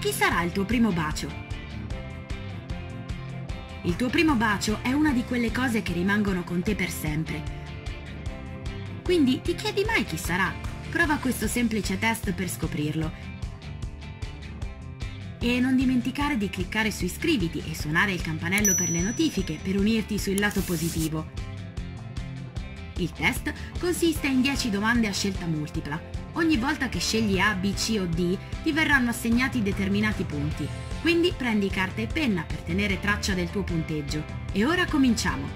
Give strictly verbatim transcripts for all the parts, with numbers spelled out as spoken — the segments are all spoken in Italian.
chi sarà il tuo primo bacio? Il tuo primo bacio è una di quelle cose che rimangono con te per sempre. Quindi ti chiedi mai chi sarà? Prova questo semplice test per scoprirlo. E non dimenticare di cliccare su iscriviti e suonare il campanello per le notifiche per unirti sul lato positivo. Il test consiste in dieci domande a scelta multipla. Ogni volta che scegli A, B, C o D ti verranno assegnati determinati punti. Quindi prendi carta e penna per tenere traccia del tuo punteggio. E ora cominciamo!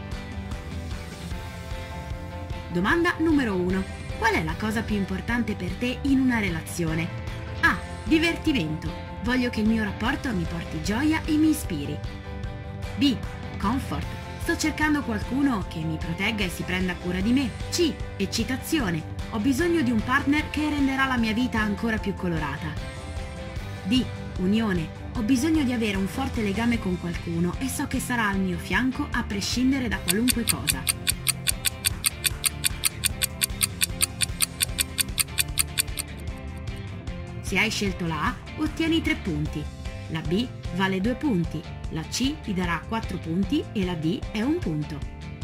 Domanda numero uno. Qual è la cosa più importante per te in una relazione? A. Divertimento. Voglio che il mio rapporto mi porti gioia e mi ispiri. B. Comfort. Sto cercando qualcuno che mi protegga e si prenda cura di me. C. Eccitazione. Ho bisogno di un partner che renderà la mia vita ancora più colorata. D. Unione. Ho bisogno di avere un forte legame con qualcuno e so che sarà al mio fianco a prescindere da qualunque cosa. Se hai scelto la A, ottieni tre punti. La B vale due punti, la C ti darà quattro punti e la D è un punto.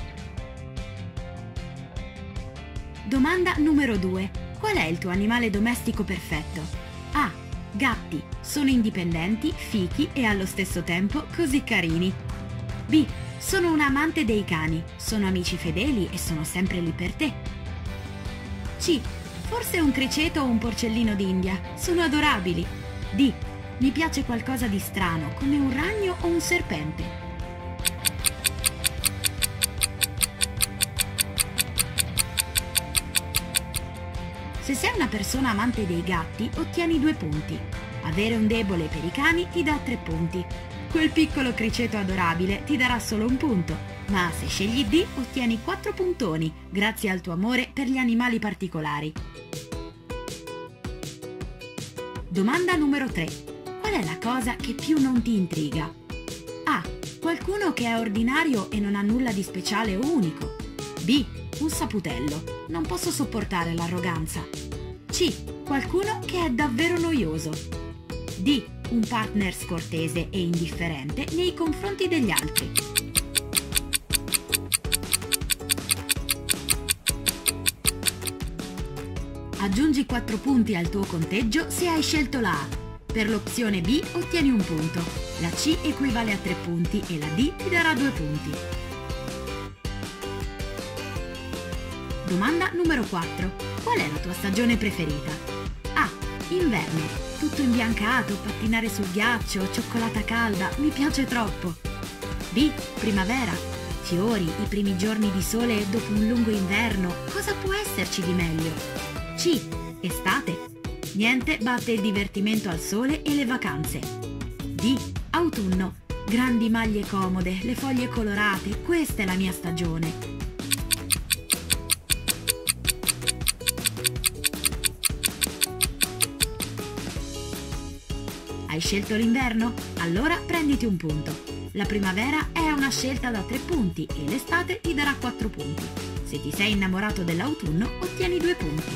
Domanda numero due. Qual è il tuo animale domestico perfetto? A. Gatti. Sono indipendenti, fichi e allo stesso tempo così carini. B. Sono un amante dei cani. Sono amici fedeli e sono sempre lì per te. C. Forse un criceto o un porcellino d'India. Sono adorabili. D. Mi piace qualcosa di strano, come un ragno o un serpente. Se sei una persona amante dei gatti, ottieni due punti. Avere un debole per i cani ti dà tre punti. Quel piccolo criceto adorabile ti darà solo un punto, ma se scegli D ottieni quattro puntoni, grazie al tuo amore per gli animali particolari. Domanda numero tre. Qual è la cosa che più non ti intriga? A. Qualcuno che è ordinario e non ha nulla di speciale o unico. B. Un saputello. Non posso sopportare l'arroganza. C. Qualcuno che è davvero noioso. D. Un partner scortese e indifferente nei confronti degli altri. Aggiungi quattro punti al tuo conteggio se hai scelto la A. Per l'opzione B ottieni un punto, la C equivale a tre punti e la D ti darà due punti. Domanda numero quattro. Qual è la tua stagione preferita? A. Inverno. Tutto imbiancato, pattinare sul ghiaccio, cioccolata calda, mi piace troppo. B. Primavera. Fiori, i primi giorni di sole dopo un lungo inverno, cosa può esserci di meglio? C. Estate. Niente batte il divertimento al sole e le vacanze. D. Autunno. Grandi maglie comode, le foglie colorate, questa è la mia stagione. Hai scelto l'inverno? Allora prenditi un punto. La primavera è una scelta da tre punti e l'estate ti darà quattro punti. Se ti sei innamorato dell'autunno, ottieni due punti.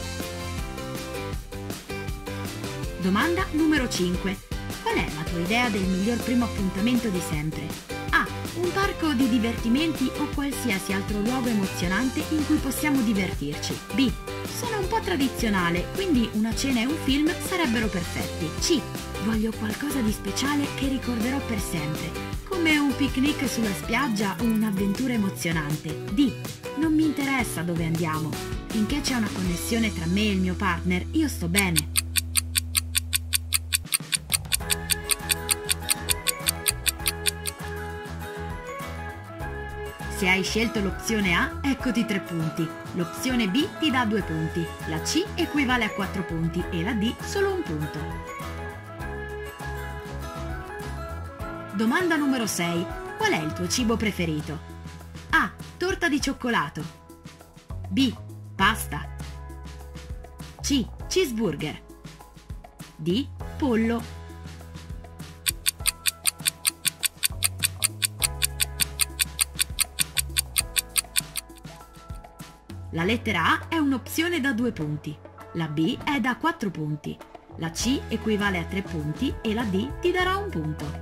Domanda numero cinque. Qual è la tua idea del miglior primo appuntamento di sempre? A. Un parco di divertimenti o qualsiasi altro luogo emozionante in cui possiamo divertirci. B. Sono un po' tradizionale, quindi una cena e un film sarebbero perfetti. C. Voglio qualcosa di speciale che ricorderò per sempre, come un picnic sulla spiaggia o un'avventura emozionante. D. Non mi interessa dove andiamo. Finché c'è una connessione tra me e il mio partner, io sto bene. Se hai scelto l'opzione A, eccoti tre punti. L'opzione B ti dà due punti, la C equivale a quattro punti e la D solo un punto. Domanda numero sei. Qual è il tuo cibo preferito? A. Torta di cioccolato. B. Pasta. C. Cheeseburger. D. Pollo. La lettera A è un'opzione da due punti, la B è da quattro punti. la C equivale a tre punti e la D ti darà un punto.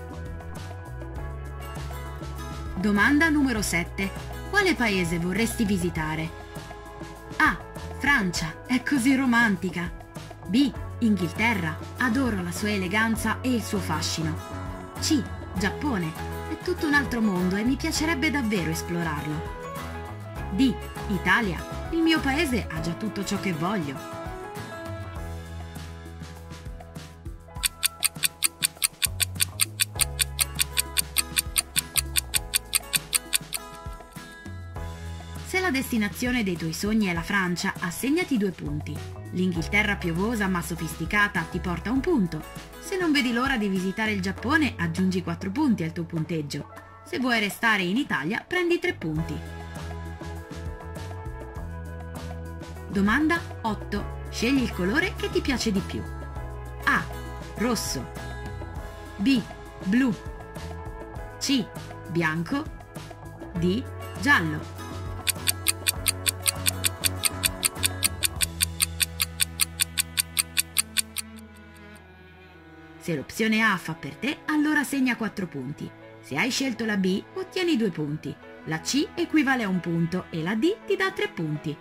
Domanda numero sette. Quale paese vorresti visitare? A. Francia, è così romantica. B. Inghilterra, adoro la sua eleganza e il suo fascino. C. Giappone, è tutto un altro mondo e mi piacerebbe davvero esplorarlo. D. Italia, il mio paese ha già tutto ciò che voglio. Se la destinazione dei tuoi sogni è la Francia, assegnati due punti. L'Inghilterra piovosa ma sofisticata ti porta un punto. Se non vedi l'ora di visitare il Giappone, aggiungi quattro punti al tuo punteggio. Se vuoi restare in Italia, prendi tre punti. Domanda otto. Scegli il colore che ti piace di più. A. Rosso. B. Blu. C. Bianco. D. Giallo. Se l'opzione A fa per te, allora segna quattro punti. Se hai scelto la B, ottieni due punti. La C equivale a un punto e la D ti dà tre punti.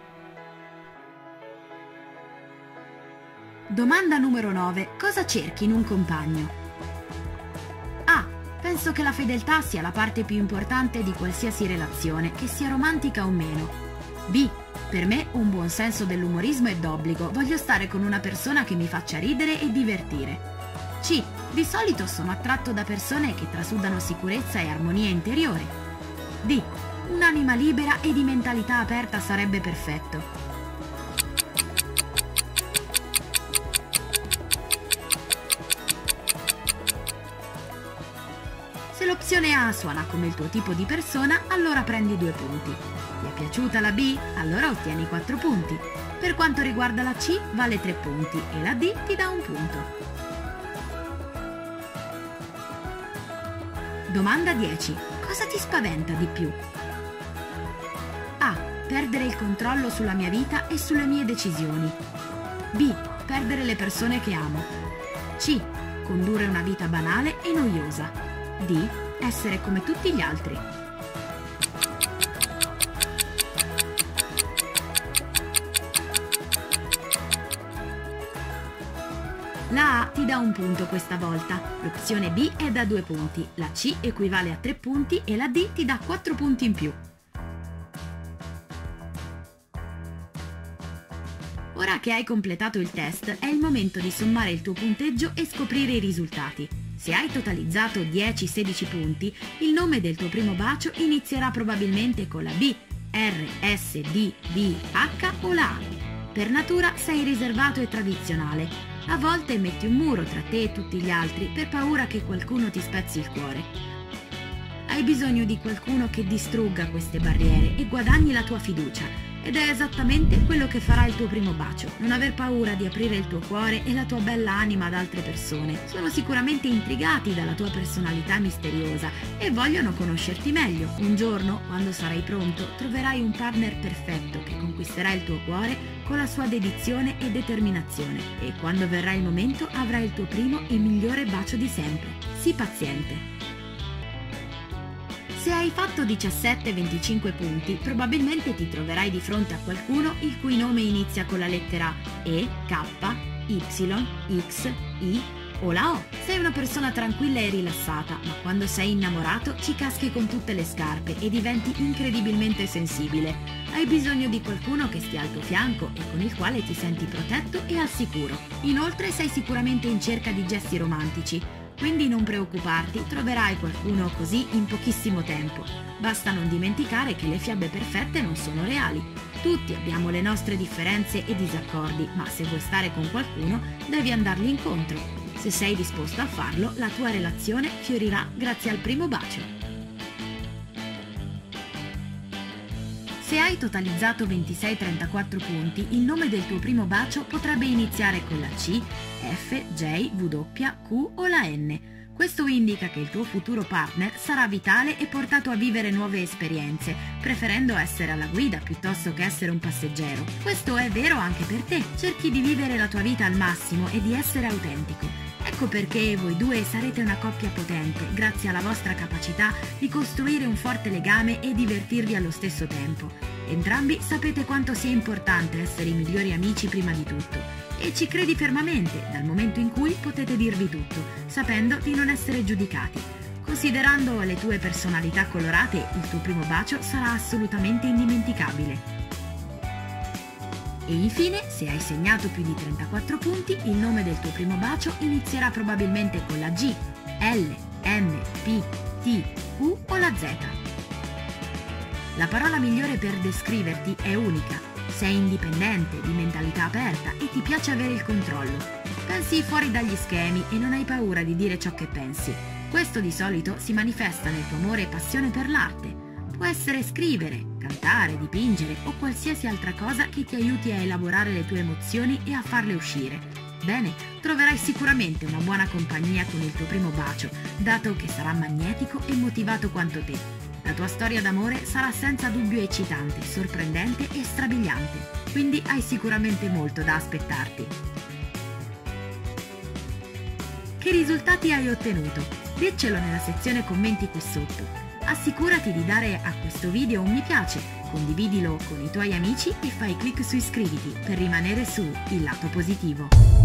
Domanda numero nove. Cosa cerchi in un compagno? A. Penso che la fedeltà sia la parte più importante di qualsiasi relazione, che sia romantica o meno. B. Per me un buon senso dell'umorismo è d'obbligo, voglio stare con una persona che mi faccia ridere e divertire. C. Di solito sono attratto da persone che trasudano sicurezza e armonia interiore. D. Un'anima libera e di mentalità aperta sarebbe perfetto. Se l'opzione A suona come il tuo tipo di persona, allora prendi due punti. Ti è piaciuta la B? Allora ottieni quattro punti. Per quanto riguarda la C, vale tre punti e la D ti dà un punto. Domanda dieci. Cosa ti spaventa di più? A. Perdere il controllo sulla mia vita e sulle mie decisioni. B. Perdere le persone che amo. C. Condurre una vita banale e noiosa. D. Essere come tutti gli altri. La A ti dà un punto questa volta, l'opzione B è da due punti, la C equivale a tre punti e la D ti dà quattro punti in più. Ora che hai completato il test, è il momento di sommare il tuo punteggio e scoprire i risultati. Se hai totalizzato dieci sedici punti, il nome del tuo primo bacio inizierà probabilmente con la B, R, S, D, B, H o la A. Per natura sei riservato e tradizionale. A volte metti un muro tra te e tutti gli altri per paura che qualcuno ti spezzi il cuore. Hai bisogno di qualcuno che distrugga queste barriere e guadagni la tua fiducia. Ed è esattamente quello che farà il tuo primo bacio. Non aver paura di aprire il tuo cuore e la tua bella anima ad altre persone. Sono sicuramente intrigati dalla tua personalità misteriosa e vogliono conoscerti meglio. Un giorno, quando sarai pronto, troverai un partner perfetto che conquisterà il tuo cuore con la sua dedizione e determinazione. E quando verrà il momento avrai il tuo primo e migliore bacio di sempre. Sii paziente. Se hai fatto diciassette venticinque punti, probabilmente ti troverai di fronte a qualcuno il cui nome inizia con la lettera E, K, Y, X, I o la O. Sei una persona tranquilla e rilassata, ma quando sei innamorato ci caschi con tutte le scarpe e diventi incredibilmente sensibile. Hai bisogno di qualcuno che stia al tuo fianco e con il quale ti senti protetto e al sicuro. Inoltre sei sicuramente in cerca di gesti romantici. Quindi non preoccuparti, troverai qualcuno così in pochissimo tempo. Basta non dimenticare che le fiabe perfette non sono reali. Tutti abbiamo le nostre differenze e disaccordi, ma se vuoi stare con qualcuno devi andargli incontro. Se sei disposto a farlo, la tua relazione fiorirà grazie al primo bacio. Se hai totalizzato ventisei trentaquattro punti, il nome del tuo primo bacio potrebbe iniziare con la C, F, J, W, Q o la N. Questo indica che il tuo futuro partner sarà vitale e portato a vivere nuove esperienze, preferendo essere alla guida piuttosto che essere un passeggero. Questo è vero anche per te, cerchi di vivere la tua vita al massimo e di essere autentico. Ecco perché voi due sarete una coppia potente, grazie alla vostra capacità di costruire un forte legame e divertirvi allo stesso tempo. Entrambi sapete quanto sia importante essere i migliori amici prima di tutto. E ci credi fermamente, dal momento in cui potete dirvi tutto, sapendo di non essere giudicati. Considerando le tue personalità colorate, il tuo primo bacio sarà assolutamente indimenticabile. E infine, se hai segnato più di trentaquattro punti, il nome del tuo primo bacio inizierà probabilmente con la G, L, M, P, T, U o la Z. La parola migliore per descriverti è unica. Sei indipendente, di mentalità aperta e ti piace avere il controllo. Pensi fuori dagli schemi e non hai paura di dire ciò che pensi. Questo di solito si manifesta nel tuo amore e passione per l'arte. Può essere scrivere, cantare, dipingere o qualsiasi altra cosa che ti aiuti a elaborare le tue emozioni e a farle uscire. Bene, troverai sicuramente una buona compagnia con il tuo primo bacio, dato che sarà magnetico e motivato quanto te. La tua storia d'amore sarà senza dubbio eccitante, sorprendente e strabiliante, quindi hai sicuramente molto da aspettarti. Che risultati hai ottenuto? Diccelo nella sezione commenti qui sotto. Assicurati di dare a questo video un mi piace, condividilo con i tuoi amici e fai clic su iscriviti per rimanere su Il Lato Positivo.